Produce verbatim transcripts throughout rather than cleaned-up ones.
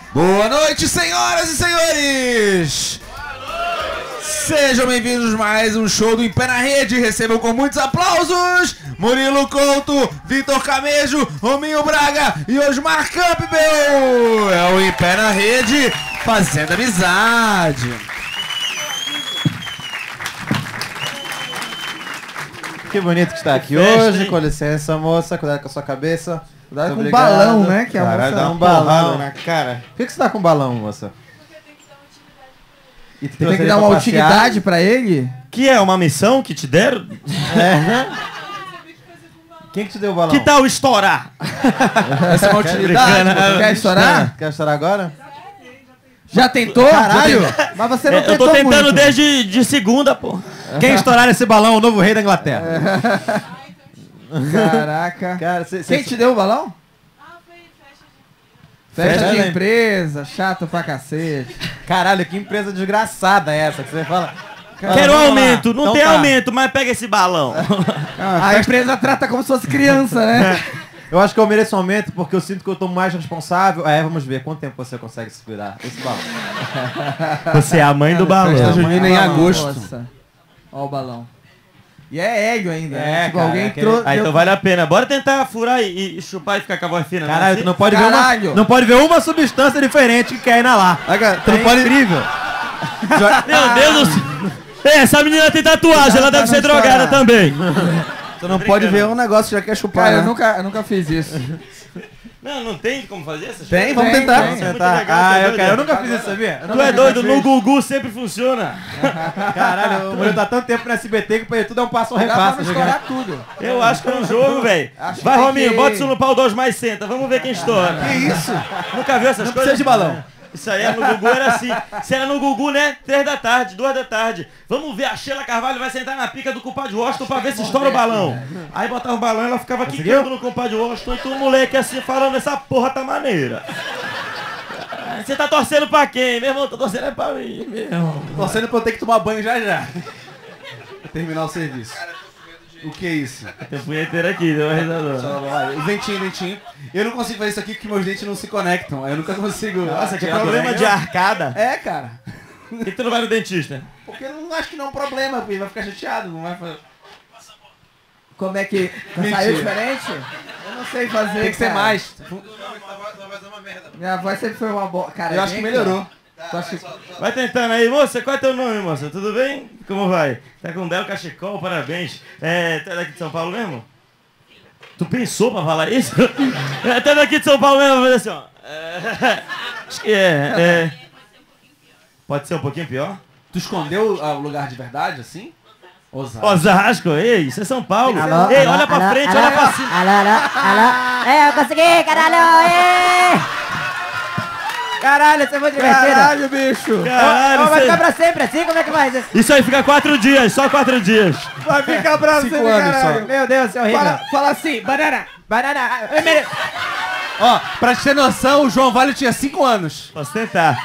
Boa noite, senhoras e senhores! Sejam bem-vindos a mais um show do Em Pé na Rede. Recebam com muitos aplausos Murilo Couto, Vitor Camejo, Rominho Braga e Osmar Campbell. É o Em Pé na Rede, fazendo amizade. Que bonito que está aqui festa, hoje. hein? Com licença, moça. Cuidado com a sua cabeça. Cuidado com o Obrigado. balão, né? Que a Caralho, moça dá um balão na cara. Por que, que você tá com balão, moça? E tu Tem que dar uma utilidade pra ele? Que é uma missão que te deram? É. Quem que te deu o balão? Que tal estourar? Essa é uma utilidade? brincando. Quer estourar? Quer estourar agora? Já tentou? Caralho! Mas você não É, eu tentou tô tentando muito. desde de segunda, pô. Quem estourar esse balão é o novo rei da Inglaterra. Caraca. Cara, cê, cê, Quem te deu o balão? Festa, Festa, de né? empresa, chato pra cacete. Caralho, que empresa desgraçada é essa que você fala? Fala, Quero vamos lá. aumento. Não Então tem tá. aumento, mas pega esse balão. A empresa trata como se fosse criança, né? Eu acho que eu mereço um aumento porque eu sinto que eu tô mais responsável. É, vamos ver quanto tempo você consegue segurar esse balão. Você é a mãe do balão. Festa junina em Balão, agosto. Nossa. Ó o balão. E é hélio ainda, É, né? Tipo, cara, alguém aquele- trouxe... Ah, então vale a pena. Bora tentar furar e, e chupar e ficar com a voz fina. Caralho, tu não não pode, ver Caralho. uma, não pode ver uma substância diferente que quer inalar. Tu não É pode... incrível. Meu Deus do céu. Ei, essa menina tem tatuagem, ela deve ser drogada também. Tu não pode ver um negócio que já quer chupar, Cara, eu né? nunca, eu nunca fiz isso. Não, não tem como fazer essas Tem, coisas? vamos Tem, tentar. tem. Isso é muito Tá. legal, Ah, tu é eu, doido, cara, eu né? nunca fiz isso, sabia? Eu Tu nunca é fiz doido, isso. no Gugu sempre funciona. Caralho, o Murilo tá tanto tempo no S B T que pra ele tudo é um passo ou Dá pra repasso. me tá ligado? estourar tudo. Eu acho que é um jogo, velho. Acho que Vai, tem Rominho, que- bota isso no pau dois mais senta. Vamos ver quem estoura. Que isso? Nunca viu essas Não coisas? precisa de balão. Isso aí é no Gugu, era assim. Se era no Gugu, né? Três da tarde, duas da tarde. Vamos ver, a Sheila Carvalho vai sentar na pica do compadre Washington pra ver se estoura o balão. Aí botava o balão e ela ficava quicando no compadre Washington e tu, moleque, assim, falando, essa porra tá maneira. Você tá torcendo pra quem? Meu irmão, tô torcendo é pra mim, meu irmão. Torcendo pra eu ter que tomar banho já já. Pra terminar o serviço. O que é isso? Tem punheteiro aqui, deu uma risadona. O dentinho, dentinho. Eu não consigo fazer isso aqui porque meus dentes não se conectam. Eu nunca consigo. Nossa, que tirar do problema dente. de arcada. É, cara. Por que tu não vai no dentista? Porque eu não acho que não é um problema, porque ele vai ficar chateado, não vai fazer. Como é que... Mentira. Saiu diferente? Eu não sei fazer, Tem que ser cara. mais. Minha voz sempre foi uma boa. Cara, Eu acho que melhorou. Tu acha que... Vai tentando aí, moça. Qual é teu nome, moça? Tudo bem? Como vai? Tá com um belo cachecol, parabéns. É, tu é daqui de São Paulo mesmo? Tu pensou pra falar isso? É, tu é daqui de São Paulo mesmo, vou fazer assim, ó. É, acho que é, é. Pode ser um pouquinho pior? Tu escondeu ah, o lugar de verdade, assim? Osasco. Osasco, ei, isso é São Paulo. Alô, Ei, alô, olha pra alô, frente, alô, olha pra cima. Alô, alô, alô. É, eu consegui, caralho! Ê! Caralho, isso é muito divertido. Caralho, bicho. Caralho, Ó, vai isso ficar aí, pra sempre assim? Como é que vai? isso aí fica quatro dias, só quatro dias. Vai ficar pra Cinco sempre, anos caralho. só. Meu Deus, isso é horrível. Fala, fala assim, banana. Banana. ah, mere- Ó, pra te ter noção, o João Vale tinha cinco anos. Posso tentar.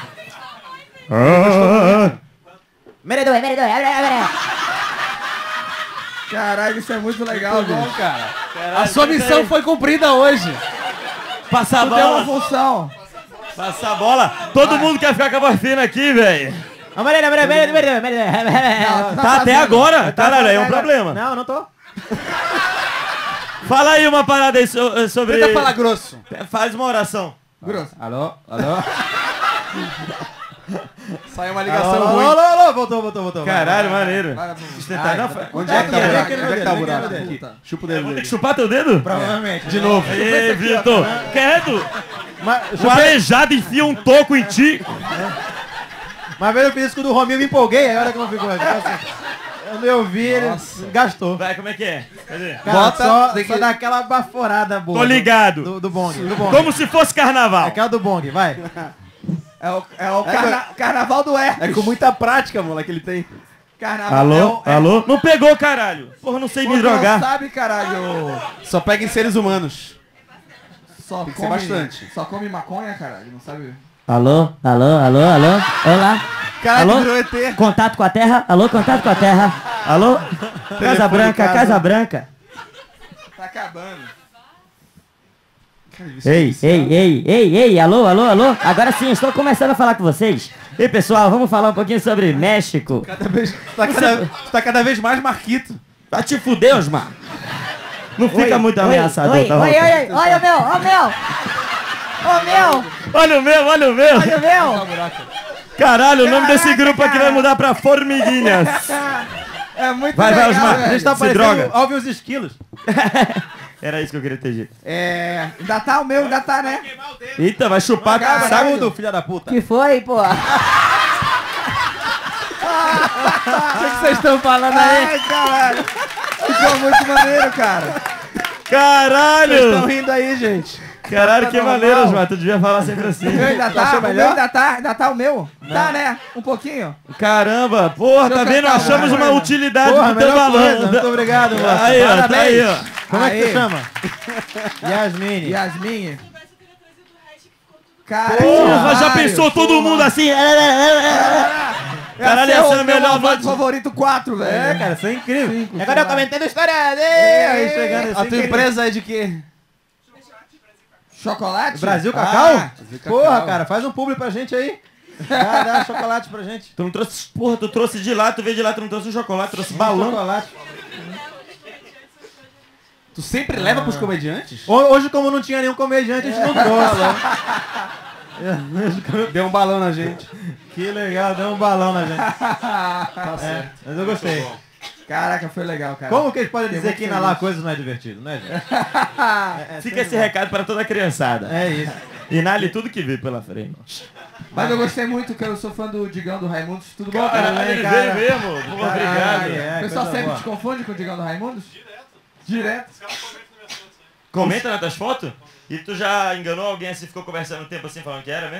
Meredor, meredor. abre, abre. Caralho, isso é muito legal, Muito bom, bicho. cara. Caralho, A sua tenta missão aí. foi cumprida hoje. Passar a Tu deu uma bola. função. Passar a bola. Todo mundo quer ficar com a voz fina aqui, velho. Ô, meredor, meredor, meredor, meredor, meredor. Não, Tá até fazendo. agora. Caralho, é um Agora- problema. Não, não tô. Fala aí uma parada aí so- sobre... Tenta falar grosso. Faz uma oração. Grosso. Alô? Alô? Saiu uma Alô, ligação alô, ruim. alô, alô, voltou, voltou, voltou. Caralho, maneiro. Vai, vai, Deixa eu tentar. Não, fa- Onde é que tá o Onde é buraco? que ele Onde é que tá o vai buraco? ver? Aqui. Chupa o Eu dedo vou ter que dele. chupar teu dedo? Provavelmente. De novo. Ei, Vitor. Quieto. Mas, O aleijado enfia um toco em ti. mas vendo o pisco do Rominho, me empolguei, aí olha como ficou. Tipo assim, eu não ouvi, ele gastou. Vai, como é que é? Cadê? Cara, Bota, só, tem só que- dá aquela baforada boa. Tô ligado. Do, do bong, do bong. Como se fosse carnaval. Aquela do bong, vai. É o, é o carna- carnaval do Herpes. É com muita prática, moleque, ele tem. Carnaval. Alô? É o, é... Alô? Não pegou, caralho. Porra, não sei Pô, me tu não drogar. sabe, caralho. Só pega em seres humanos. Só Tem que ser come, bastante. Só come maconha, caralho. Não sabe? Alô, alô, alô, alô. Olá. Caralho, Alô? virou E T. Contato com a terra? Alô, contato com a terra. Alô? Casa Branca, casa. Casa Branca. Tá acabando. Ei, ei, ei, ei, ei, alô, alô, alô. Agora sim, estou começando a falar com vocês. E pessoal, vamos falar um pouquinho sobre México. Cada vez, tá, cada, tá cada vez mais Marquito. Vai te fuder, Osmar. Não fica Oi, muito oi, ameaçador, oi, tá oi, bom? oi, oi, olha o meu, olha o meu. Olha o meu, Olha o meu, olha o meu. olha o meu. Caralho, o nome desse Caraca, grupo aqui cara. vai mudar pra Formiguinhas. É muito Vai, vai, legal, Osmar. A velho. gente tá Se parecendo droga. Alvin os esquilos. Era isso que eu queria ter dito. É, ainda tá o meu, ainda tá, né? Eita, vai chupar Cara, saco. sacudo, filha da puta. Que foi, pô? O que vocês estão falando aí? Ai, caralho. Ficou muito maneiro, cara. Caralho! Estão rindo aí, gente. Caralho, que normal. maneiro, Osmar. Tu devia falar sempre assim. O meu ainda Tu tá, achou o meu melhor? ainda tá, ainda tá o meu. Tá, né? Um pouquinho. Caramba, porra, tá Deixa eu vendo? cantar Achamos uma uma coisa. utilidade Porra, pro teu melhor coisa. balão. Muito obrigado, mano. Aí, ó, tá Parabéns. aí, ó. Como é que Aí. você chama? Yasmine. Yasmin. Cara, Porra, já caralho, pensou todo porra. mundo assim? Caralho, Ia essa é ser a o meu melhor malvado noite. favorito quatro, velho. É, cara, isso é incrível. Cinco, E agora eu sei lá. comentando história. Ei, aí chegando A assim. tua empresa é de quê? Chocolate? Brasil Cacau? Ah, Porra, cara, faz um publi pra gente aí. Dá, dá chocolate pra gente. Tu não trouxe, porra, tu trouxe de lá, tu veio de lá, tu não trouxe um chocolate, trouxe balão. Chocolate. Tu sempre leva pros comediantes? Ho- Hoje, como não tinha nenhum comediante, a gente não trouxe. Deu um balão na gente. Que legal, deu um balão na gente. É, mas eu gostei. Caraca, foi legal, cara. Como que eles podem Fiquei dizer muito que inalar feliz. coisas não é divertido, né, gente? É, é Fica esse recado para toda a criançada. É isso. Inale tudo que vê pela frente. Mas eu gostei muito, que eu sou fã do Digão do Raimundos. Tudo bom, Caralho, cara? ele cara. veio mesmo. Pô, obrigado. Caralho, é, o pessoal coisa sempre boa. te confunde com o Digão do Raimundos? Direto. Comenta nas tuas fotos? E tu já enganou alguém assim, ficou conversando um tempo assim, falando que era, né?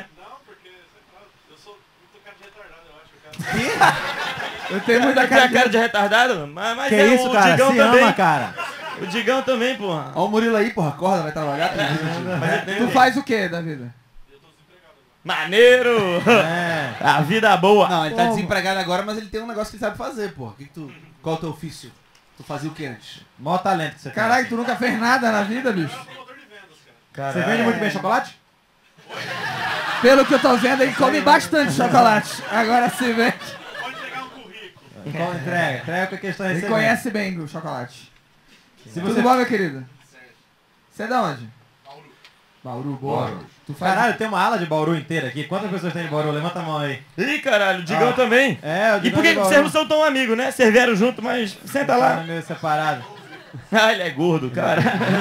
Eu tenho muita Tu tem a cara de... cara de retardado? Mas, mas Que é isso, o cara? Digão Se também. ama, cara. O Digão também, porra. Ó o Murilo aí, porra, acorda, vai trabalhar. Mas ele tem Tu um- faz o que da vida? Maneiro! É. A vida boa. Não, ele tá Como? desempregado agora, mas ele tem um negócio que ele sabe fazer, porra. Que que tu... Qual é o teu ofício? Tu fazia o que antes? Maior talento que você tem. Caralho, tu nunca fez nada na vida, bicho. Você vende muito bem chocolate? Pelo que eu tô vendo, ele come bastante chocolate. Agora se vê. Então entrega. Entrega que a questão é Ele receber. conhece bem o chocolate. Se Tudo você... bom, meu querido? Você é de onde? Bauru. Bauru, boa. Tu faz... Caralho, tem uma ala de Bauru inteira aqui. Quantas pessoas tem de Bauru? Levanta a mão aí. Ih, caralho, o Digão Ah. também. É, o E Digão por que de que Bauru. vocês não são tão amigos, né? Vocês vieram junto, mas senta Tá lá. no meio separado. Ah, ele é gordo, cara.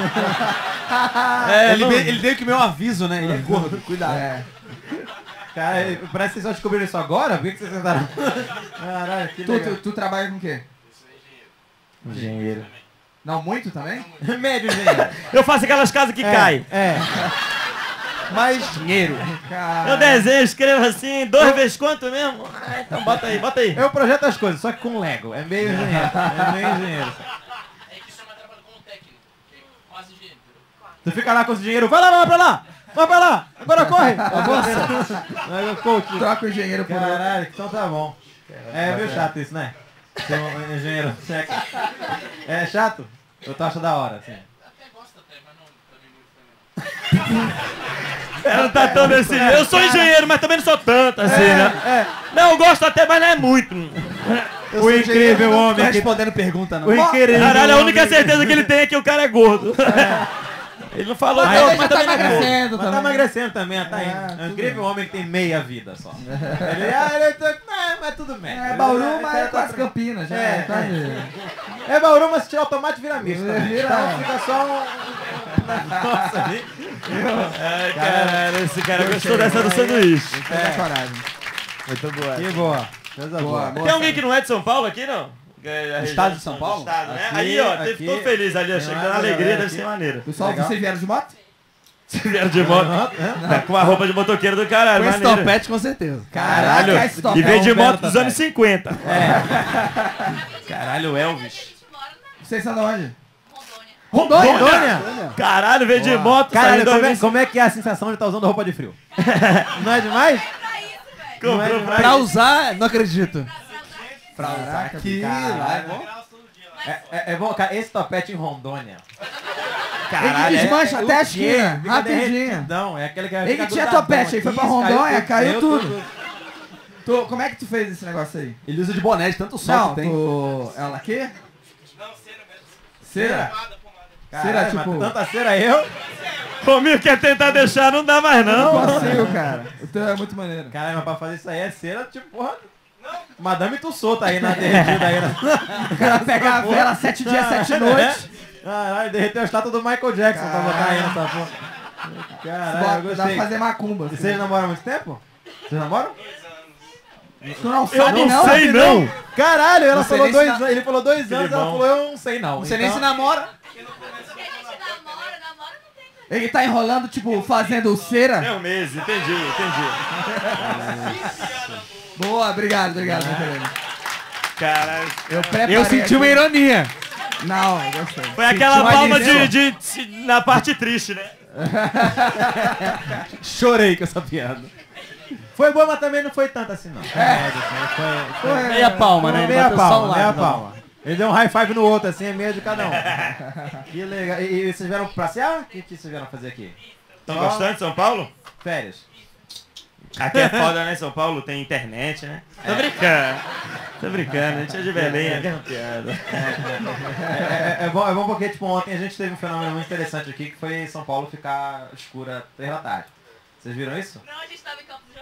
é, ele, não- veio, ele deu que meu aviso, né? Ele é gordo, cuidado. É. Cara, parece que vocês só descobriram isso agora? Por que que vocês sentaram? Caralho, que Tu, legal. tu, tu trabalha com o quê? Engenheiro. Não muito também? Médio, gente. Eu faço aquelas casas que caem. É. Mas dinheiro. Cara... Eu desenho, escrevo assim, dois vezes quanto mesmo? Ah, então bota aí, bota aí. Eu projeto as coisas, só que com Lego. É meio engenheiro. É meio engenheiro. É que chama trabalho como técnico, que é quase engenheiro. Tu fica lá com esse dinheiro. Vai lá, vai pra lá! Vai pra lá! Agora corre! Avança! Vai, coach. Troca o engenheiro por outro. Caralho, então tá bom. É meio chato isso, né? Ser um engenheiro. É chato? Eu tô achando da hora, assim. Até gosta até, mas não também muito também. Ela não tá tão desse jeito. Eu sou engenheiro, mas também não sou tanto assim, né? Não, eu gosto até, mas não é muito. O incrível Não tô homem que... respondendo pergunta, não. O incrível Caralho, a homem única que- certeza que ele tem é que o cara é gordo. Ele não falou Mas tanto, ele já mas tá também não é gordo. emagrecendo Mas tá também. emagrecendo também, tá É, indo. É um tudo incrível homem que tem meia vida só. Ele, ah, ele tá, não, mas tudo bem. É Bauru, Ele mas tá- é tá- quase Campinas, já. É, É, quase... É Bauru, mas se tirar o tomate vira misto também. Vira- Então fica só um... Nossa, ali. Ai, caralho, esse cara gostou dessa do sanduíche. É. Coragem. Muito boa. Que boa. Coisa Boa, boa. Tem alguém que não é de São Paulo aqui, não? Que é a região estado de São Paulo? Estado, né? Aqui, Aí, ó, aqui. teve todo feliz ali, ó, Tem chegando uma na alegria, galera deve aqui. ser maneiro. Pessoal, Legal. vocês vieram de moto? Se vieram de moto, tá com a roupa de motoqueiro do caralho, Com esse maneiro. topete, com certeza. Caralho, Caraca, esse e topete. veio de É um belo moto dos topete. anos cinquenta. Caralho, Elvis. Vocês são de onde? Rondônia. Rondônia? Caralho, veio de moto, Caralho, saiu como é, dois mil e como é que é a sensação de estar usando roupa de frio? Não é demais? Pra isso, velho. Comprou Não é pra demais. Pra usar, não acredito. Pra usar Que Caralho. lá é bom. É, é, é bom, cara, esse topete em Rondônia. Caralho, Ele desmancha é- até a o esquina, quê? Fica rapidinho. derretidão, é aquele que vai Ele ficar que tinha grudadão topete, aí foi aqui, pra Rondônia, caiu tudo. tudo. Tu, como é que tu fez esse negócio aí? Ele usa de boné de tanto sol Não, que tem. tu... É ela quê? Não, cera mesmo. Cera? Pomada, pomada. Cera, Caralho, tipo... mas tanta cera eu. Comigo quer tentar deixar, não dá mais Não não. consigo, cara. O teu é muito maneiro. Caralho, mas pra fazer isso aí é cera, tipo, porra. Madame Tussauds tá aí na derretida aí. O cara pega a vela sete dias, sete noites. Caralho, derreteu a estátua do Michael Jackson pra botar aí nessa porra. Caralho, eu Bota- Dá pra gostei. fazer macumba. E assim. vocês namoram há muito tempo? Vocês namoram? Tu não Eu sabe, não não? sei não. Caralho, ela Não sei falou nem se dois na- anos, ele falou dois anos, ela bom. falou eu não sei não. Não sei nem se Então- namora. Porque a gente namora, namora não tem. Ele tá enrolando, tipo, fazendo cera. É um mês, entendi, entendi. Boa, obrigado, obrigado. Muito Caralho. Eu preparei Eu senti uma aqui. ironia. Não, eu gostei. Foi aquela uma palma adesão. de, de, de- na parte triste, né? Chorei com essa piada. Foi boa, mas também não foi tanto assim não. É, foi, foi, Meia palma, né? meia Bateu só um palma, lado, meia não. palma. Ele deu um high five no outro, assim, é meia de cada um. Que legal. E, e vocês vieram passear? O que, que vocês vieram fazer aqui? Estão Só gostando de São Paulo? Férias. Aqui é foda, né? São Paulo tem internet, né? Tô brincando. Tô brincando, a gente é de Belém, é uma piada. É, é, é bom, é bom porque, tipo, ontem a gente teve um fenômeno muito interessante aqui, que foi São Paulo ficar escura três da tarde. Vocês viram isso? Não, a gente tava em Campos do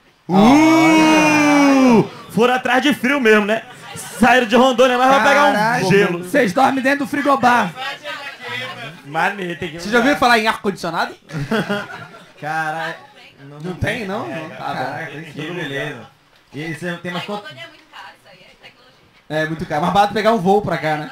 Jordão. Uh! Foram atrás de frio mesmo, né? Saíram de Rondônia, mas vai pegar um Caralho. gelo. Vocês dormem dentro do frigobar. Maneiro, tem que... Vocês já ouviram falar em ar-condicionado? Caralho. Não tem, não? Não. Tá Caraca, bom. que beleza. E você tem mais Aí quanto? Rondônia é muito caro, isso aí é tecnologia. É muito caro. Mais barato pegar um voo pra cá, né?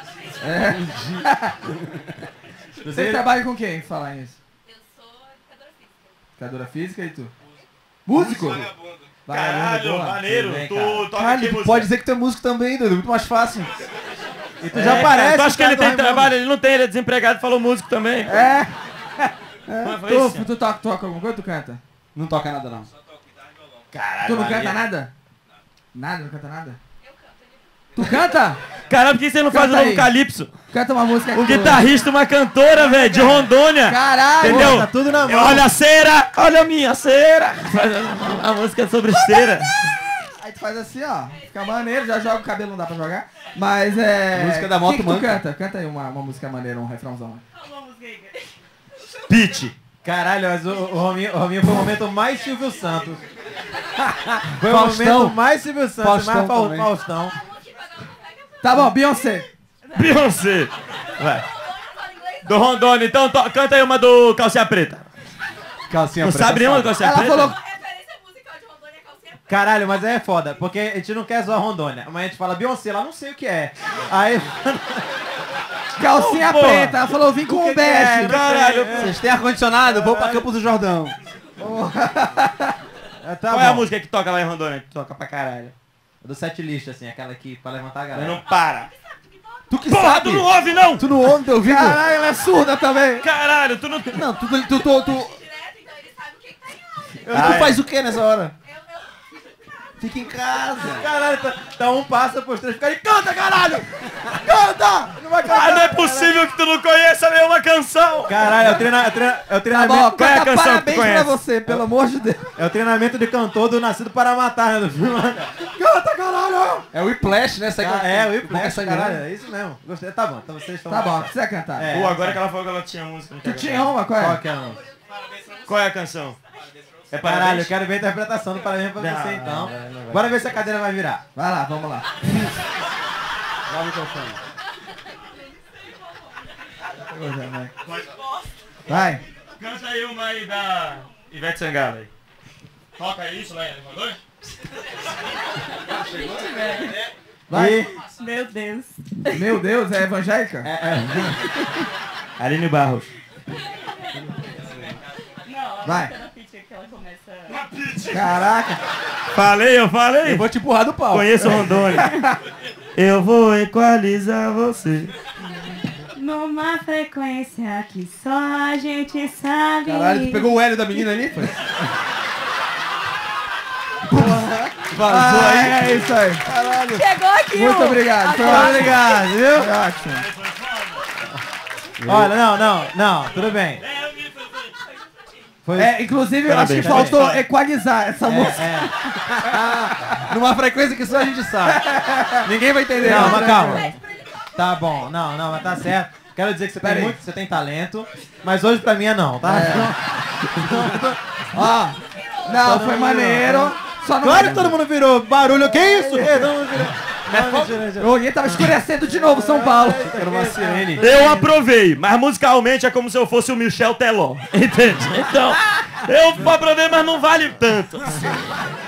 Você trabalha com quem, falar isso? Eu sou educadora física. Educadora física e tu? Músico? Vagabundo. Caralho, boa. maneiro. Tudo bem, Tu cara. toca Caralho, aqui tu música. pode dizer que tu é músico também, doido. Muito mais fácil. E tu É, já cara, parece. tu acha que o cara ele do tem Raimundo. trabalho? Ele não tem, ele é desempregado, falou músico também. É. Mas foi Tu, isso. tu toca, toca alguma coisa ou tu canta? Não toca nada, não. Caralho, Tu não maneiro. canta nada? Nada, não canta nada? Eu canto. Ele... Tu canta? Caralho, por que você não faz o Canta novo aí. Calypso? Canta uma música Um que tu- guitarrista, uma cantora, velho, de Rondônia. Caralho! Entendeu? Tá tudo na mão. Olha a cera, olha a minha cera. Faz a, a música sobre cera. Aí tu faz assim, ó. Fica maneiro, já joga o cabelo, não dá pra jogar. Mas é. Música da moto que que tu manca. canta? Canta aí uma, uma música maneira, um refrãozão. Qual uma música aí? Pitch. Caralho, mas o, o, Rominho, o Rominho foi o momento mais Silvio Santos. Foi Faustão. o momento mais Silvio Santos, Faustão mais Fa- também. Faustão. Uma que cada um pega pra... Tá bom, Beyoncé. Beyoncé. Vai. Rondônia fala inglês? Do Rondônia, então to- canta aí uma do Calcinha Preta. Calcinha Não preta, sabe nenhuma do Calcinha Ela Preta? falou- Uma referência musical de Rondônia é calcinha preta. Caralho, mas é foda, porque a gente não quer zoar Rondônia, mas a gente fala Beyoncé, lá não sei o que é. Aí, Calcinha Porra. preta. Ela falou, vim com que um que beijo. é? Caralho. Vocês têm ar-condicionado? Vou pra Campos do Jordão. é, tá Qual é a bom. música que toca lá em Rondônia? Que toca pra caralho. Do set list, assim, aquela que pra levantar a Mas galera. não para. Tu que Porra, sabe? tu não ouve não? Tu não ouve teu ouvido? Caralho, ela é surda também. Caralho, tu não... Não, tu, tu, tu, tu, tu, Direto, então ele sabe o que que tá em áudio. tu Ah, é. faz o que nessa hora? Eu, eu fico em casa. Fica em casa. Caralho, tá, tá um passa pros três ficarem, canta, caralho! Canta! Não vai cantar! Ah, não é possível que tu não conheça nenhuma canção. Caralho, é o, treina, é, treina, é o Tá treinamento, bom, qual é a canta canção que tu parabéns pra conhece? você, pelo amor de Deus. é o treinamento de cantor do Nascido para Matar, né, do filme. Canta, caralho! É o Whiplash, né? Sai Ah, com- é, o com Whiplash, essa caralho, grana. é isso mesmo. Gostei, tá bom, então vocês estão... Tá bom, precisa cantar. É. Pô, agora que ela falou que ela tinha música. não Tu quer tinha cantar. uma, qual Qual é? que é o... Qual é a canção? É Caralho, eu parabéns? quero ver a interpretação do Parabéns pra Não, você, então. não, não vai. Bora ver se a cadeira vai virar. Vai lá, vamos lá. Dá o microfone. Vai. Canta aí uma aí da Ivete Sangalo aí. Toca isso lá em Rondônia? Vai. Meu Deus. Meu Deus, é evangélica? Aline Barros. Não, Vai. na pitch que ela começa... Caraca. Falei, eu falei. Eu vou te empurrar do pau. Conheço Rondônia. Eu vou equalizar você. Numa frequência que só a gente sabe. Caralho, tu pegou o Hélio da menina ali? Foi? Vazou Ah, aí. é isso aí. Chegou aqui, Muito ó. obrigado. Foi Muito ótimo. obrigado, viu? Foi ótimo. Olha, não, não, não, tudo bem. Foi... É, inclusive, eu acho que Parabéns, faltou parabéns. equalizar essa É, música. é. Numa frequência que só a gente sabe. Ninguém vai entender. Não, Não, mas calma. Tá bom, não, não, mas tá certo. Quero dizer que você Pera tem aí. muito, você tem talento, mas hoje pra mim é não, tá? Ó, não, foi maneiro. Só não Claro que todo mundo virou barulho, que isso? É, todo mundo virou. Não, mentira, mentira. O Olhinho tava escurecendo de novo, São Paulo. Era uma sirene. Eu aprovei, mas musicalmente é como se eu fosse o Michel Teló. Entende? Então, eu aprovei, mas não vale tanto.